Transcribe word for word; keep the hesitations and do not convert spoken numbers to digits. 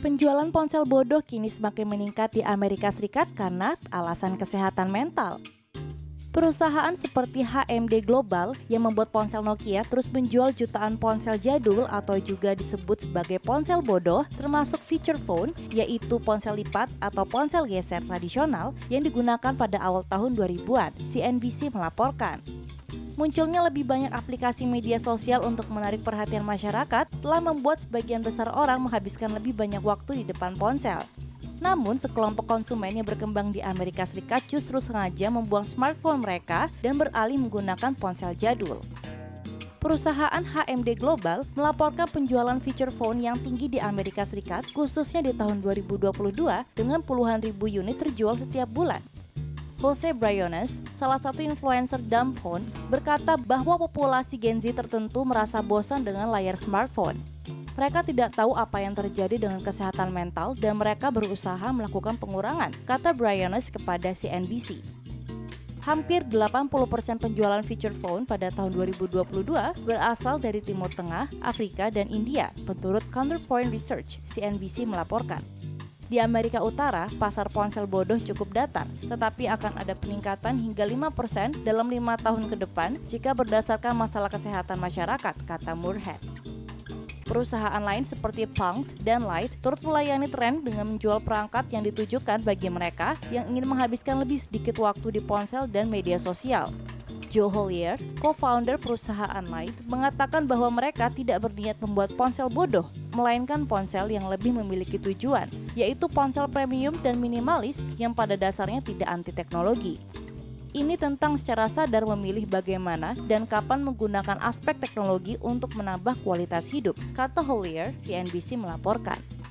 Penjualan ponsel bodoh kini semakin meningkat di Amerika Serikat karena alasan kesehatan mental. Perusahaan seperti H M D Global yang membuat ponsel Nokia terus menjual jutaan ponsel jadul atau juga disebut sebagai ponsel bodoh, termasuk feature phone, yaitu ponsel lipat atau ponsel geser tradisional yang digunakan pada awal tahun dua ribuan, C N B C melaporkan. Munculnya lebih banyak aplikasi media sosial untuk menarik perhatian masyarakat telah membuat sebagian besar orang menghabiskan lebih banyak waktu di depan ponsel. Namun, sekelompok konsumen yang berkembang di Amerika Serikat justru sengaja membuang smartphone mereka dan beralih menggunakan ponsel jadul. Perusahaan H M D Global melaporkan penjualan feature phone yang tinggi di Amerika Serikat, khususnya di tahun dua ribu dua puluh dua, dengan puluhan ribu unit terjual setiap bulan. Jose Briones, salah satu influencer dumb phones, berkata bahwa populasi Gen Z tertentu merasa bosan dengan layar smartphone. Mereka tidak tahu apa yang terjadi dengan kesehatan mental dan mereka berusaha melakukan pengurangan, kata Briones kepada C N B C. Hampir delapan puluh persen penjualan feature phone pada tahun dua ribu dua puluh dua berasal dari Timur Tengah, Afrika, dan India, menurut Counterpoint Research, C N B C melaporkan. Di Amerika Utara, pasar ponsel bodoh cukup datar, tetapi akan ada peningkatan hingga lima persen dalam lima tahun ke depan jika berdasarkan masalah kesehatan masyarakat, kata Moorhead. Perusahaan lain seperti Punkt dan Light turut melayani tren dengan menjual perangkat yang ditujukan bagi mereka yang ingin menghabiskan lebih sedikit waktu di ponsel dan media sosial. Joe Hollier, co-founder perusahaan Light, mengatakan bahwa mereka tidak berniat membuat ponsel bodoh, melainkan ponsel yang lebih memiliki tujuan, yaitu ponsel premium dan minimalis yang pada dasarnya tidak anti teknologi. Ini tentang secara sadar memilih bagaimana dan kapan menggunakan aspek teknologi untuk menambah kualitas hidup, kata Hollier, C N B C melaporkan.